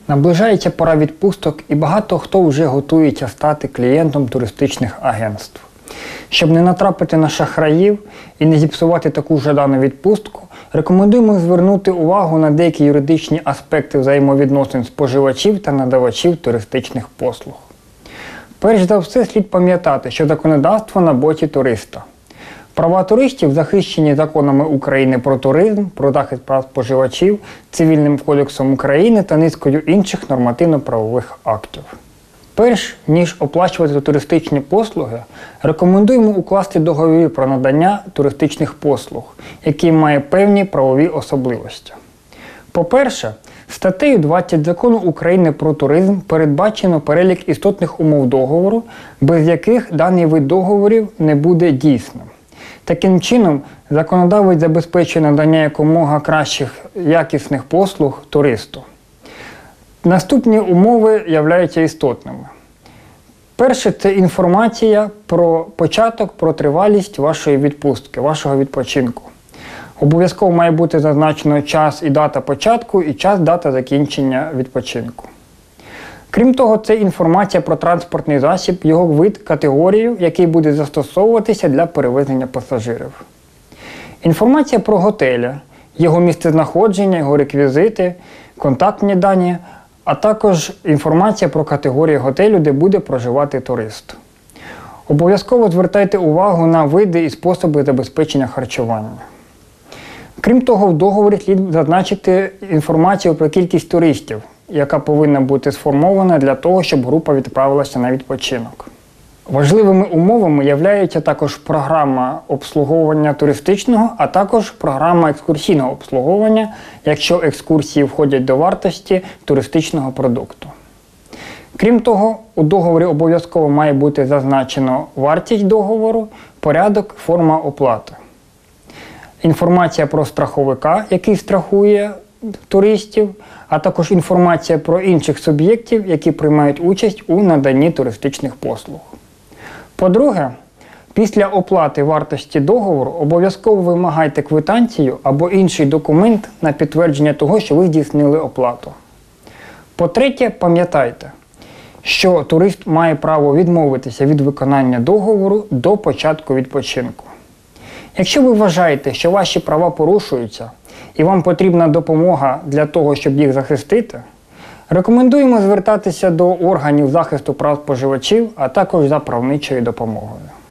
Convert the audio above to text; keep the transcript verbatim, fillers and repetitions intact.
Наближається пора відпусток і багато хто вже готується стати клієнтом туристичних агентств. Щоб не натрапити на шахраїв і не зіпсувати таку жадану відпустку, рекомендуємо звернути увагу на деякі юридичні аспекти взаємовідносин споживачів та надавачів туристичних послуг. Перш за все слід пам'ятати, що законодавство на боці туриста. Права туристів захищені законами України про туризм, про захист прав споживачів, Цивільним кодексом України та низкою інших нормативно-правових актів. Перш ніж оплачувати туристичні послуги, рекомендуємо укласти договір про надання туристичних послуг, який має певні правові особливості. По-перше, статтею двадцять Закону України про туризм передбачено перелік істотних умов договору, без яких даний вид договорів не буде дійсним. Таким чином, законодавець забезпечує надання якомога кращих якісних послуг туристу. Наступні умови являються істотними. Перше – це інформація про початок, про тривалість вашої відпустки, вашого відпочинку. Обов'язково має бути зазначено час і дата початку, і час, дата закінчення відпочинку. Крім того, це інформація про транспортний засіб, його вид, категорію, який буде застосовуватися для перевезення пасажирів. Інформація про готелі, його місцезнаходження, його реквізити, контактні дані, а також інформація про категорію готелю, де буде проживати турист. Обов'язково звертайте увагу на види і способи забезпечення харчування. Крім того, в договорі слід зазначити інформацію про кількість туристів, яка повинна бути сформована для того, щоб група відправилася на відпочинок. Важливими умовами являються також програма обслуговування туристичного, а також програма екскурсійного обслуговування, якщо екскурсії входять до вартості туристичного продукту. Крім того, у договорі обов'язково має бути зазначено вартість договору, порядок, форма оплати. Інформація про страховика, який страхує туристів, а також інформація про інших суб'єктів, які приймають участь у наданні туристичних послуг. По-друге, після оплати вартості договору обов'язково вимагайте квитанцію або інший документ на підтвердження того, що ви здійснили оплату. По-третє, пам'ятайте, що турист має право відмовитися від виконання договору до початку відпочинку. Якщо ви вважаєте, що ваші права порушуються і вам потрібна допомога для того, щоб їх захистити, рекомендуємо звертатися до органів захисту прав споживачів, а також за правничою допомогою.